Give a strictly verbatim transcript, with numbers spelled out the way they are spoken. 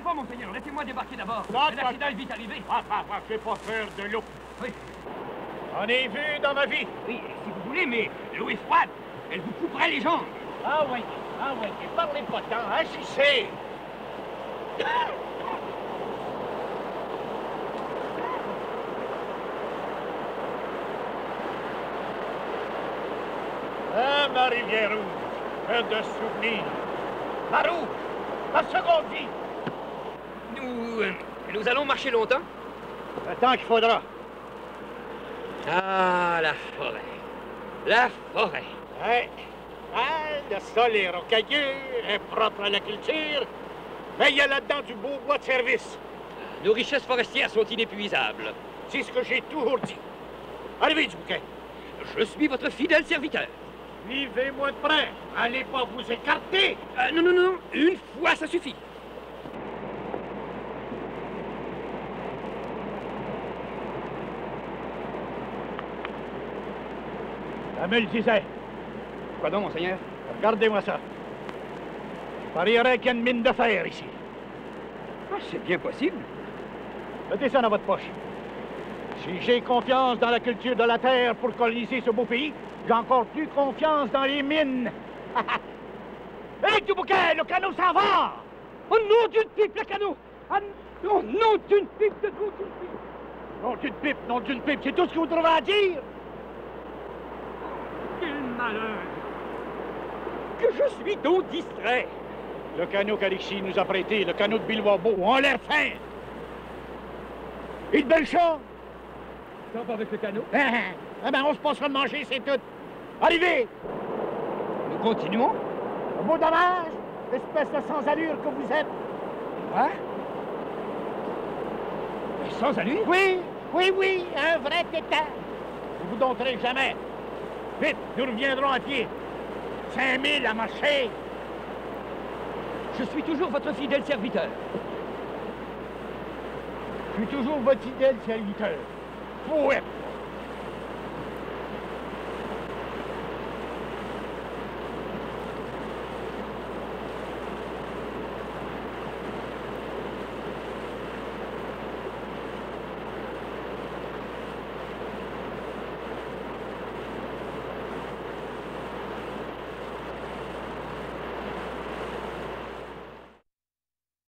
pas, monseigneur. Laissez-moi débarquer d'abord. L'accident est vite arrivé. Ah, ah, ah, je vais pas faire de loup. Oui. J'en ai vu dans ma vie. Oui, si vous voulez, mais l'eau est froide. Elle vous couperait les jambes. Ah oui, ah oui, parlez pas tant, agissez. Ah, ma rivière rouge, plein de souvenirs. Ma rouge, ma seconde vie. Nous... euh, nous allons marcher longtemps? Le temps qu'il faudra. Ah, la forêt. La forêt. Ouais. Ah, le sol est rocailleux, est propre à la culture, mais il y a là-dedans du beau bois de service. Nos richesses forestières sont inépuisables. C'est ce que j'ai toujours dit. Allez vite, bouquet. Je suis votre fidèle serviteur. Suivez-moi de près. Allez pas vous écarter. Euh, non, non, non, une fois, ça suffit. Ça me le disait. Quoi donc, monseigneur? Regardez-moi ça. Je parierais qu'il y a une mine de fer ici. Ah, c'est bien possible. Mettez ça dans votre poche. Si j'ai confiance dans la culture de la terre pour coloniser ce beau pays, j'ai encore plus confiance dans les mines. Hé, du bouquet, le canot s'en va! Oh non d'une pipe, le canot! Ah non, non d'une pipe, de non d'une pipe! Non d'une pipe, non d'une pipe, c'est tout ce que vous trouvez à dire! Quel malheur! Que je suis donc distrait! Le canot qu'Alexis nous a prêté, le canot de Bilboabo, on a l'air fin! Une belle chambre! Ça va avec le canot? Ah, ah ben on se passera de manger, c'est tout! Arrivez! Nous continuons? Un beau dommage, espèce de sans-allure que vous êtes! Quoi? Mais sans allure? Oui, oui, oui, un vrai tétard! Je vous donnerai jamais! Vite, nous reviendrons à pied! Cinq mille à marcher! Je suis toujours votre fidèle serviteur. Je suis toujours votre fidèle serviteur. Faut être!